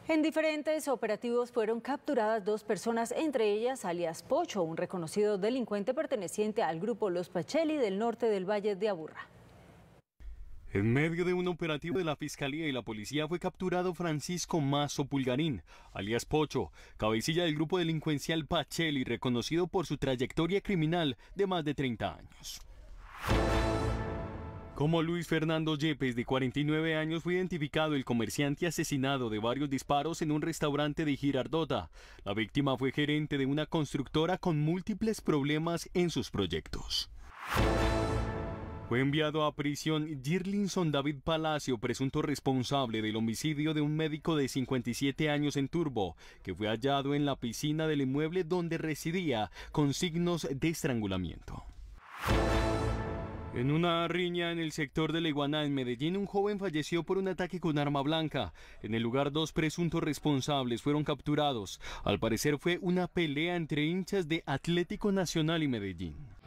En diferentes operativos fueron capturadas 2 personas, entre ellas alias Pocho, un reconocido delincuente perteneciente al grupo Los Pacheli del norte del Valle de Aburrá. En medio de un operativo de la Fiscalía y la Policía fue capturado Francisco Mazo Pulgarín, alias Pocho, cabecilla del grupo delincuencial Pacheli, reconocido por su trayectoria criminal de más de 30 años. Como Luis Fernando Yepes, de 49 años, fue identificado el comerciante asesinado de varios disparos en un restaurante de Girardota. La víctima fue gerente de una constructora con múltiples problemas en sus proyectos. Fue enviado a prisión Girlinson David Palacio, presunto responsable del homicidio de un médico de 57 años en Turbo, que fue hallado en la piscina del inmueble donde residía con signos de estrangulamiento. En una riña en el sector de La Iguaná, en Medellín, un joven falleció por un ataque con arma blanca. En el lugar, 2 presuntos responsables fueron capturados. Al parecer fue una pelea entre hinchas de Atlético Nacional y Medellín.